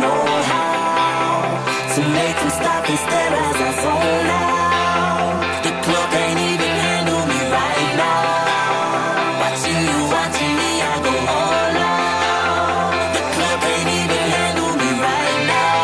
know how to make them stop and stare as I zone out. The club can't even handle me right now. Watching you, watching me, I go all out. The club can't even handle me right now.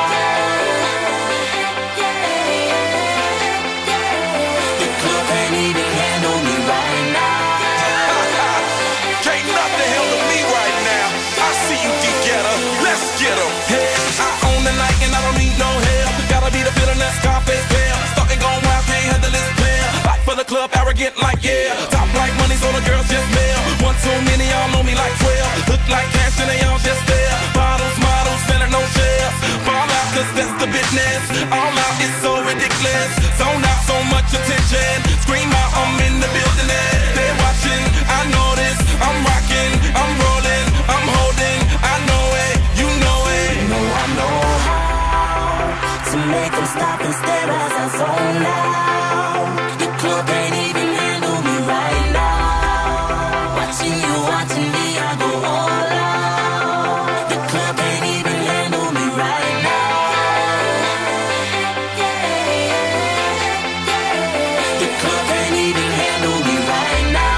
The club can't even handle me right now. Can't nothing handle me right now. I see you, D-Getter. Let's get 'em. Hey, I own the night and I don't need no help. Gotta be the feeling that Scarface feel. Starting going wild, can't handle this player. Fight for the club, arrogant like yeah. Top like money, so the girls just mail. One too many, y'all know me like 12. Look like cash and they all just there. Bottles, models, selling no shares. Fall out, cause that's the business. All out is so ridiculous. Zone out, so much attention. Scream out, I'm in the building. They're watching, I know this. I'm rocking, I'm rolling, I'm holding. I know it, you know it. You know I know how to make them stop and stare as I zone out. The club can't even handle me right now. Watching you, watching me, I go all out. The club can't even handle me right now. The club can't even handle me right now.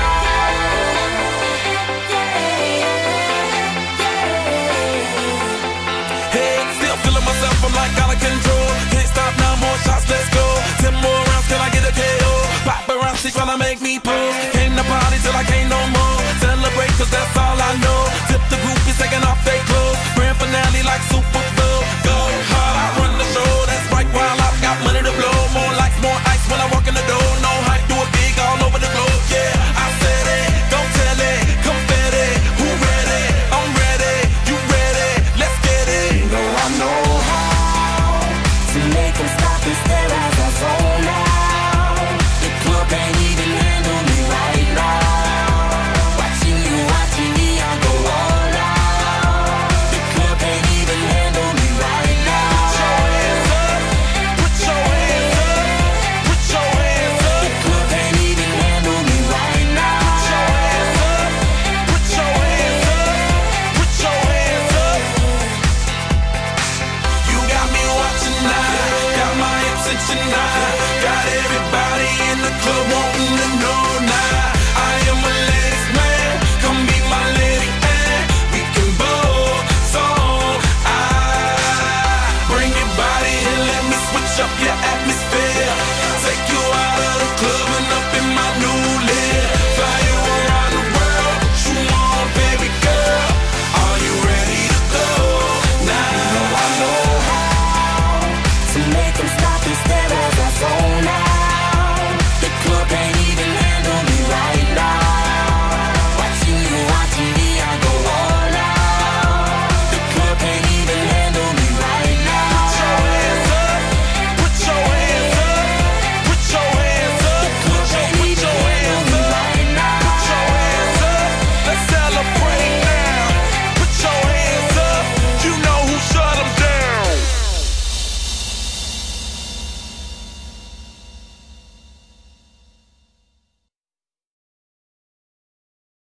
Hey, still feeling myself, I'm like out of control. Can't stop now, more shots, let's go. 10 more rounds till I get a KO. Paparazzi tryna make me pose. Came to party till I can't no more. Celebrate cause that's all I know. Tip the groupies taking off their clothes. Grand finale like Super Bowl. Go hard, I run the show. That's right, while I've got money to blow. More lights, more ice when I walk in the door. No hype, do it big all over the globe. Yeah, I said it, don't tell it. Confetti, who ready? I'm ready, you ready? Let's get it. You know I know how to make them stop and stare as I zone out. The club can't even handle me right now. Watching you, watching me, I go all out. The club can't even handle me right now. Put your hands up, put your hands up. The club can't even handle me right now. Put your hands up, put your hands up. You got me watching now, got my attention now. Got everybody in the club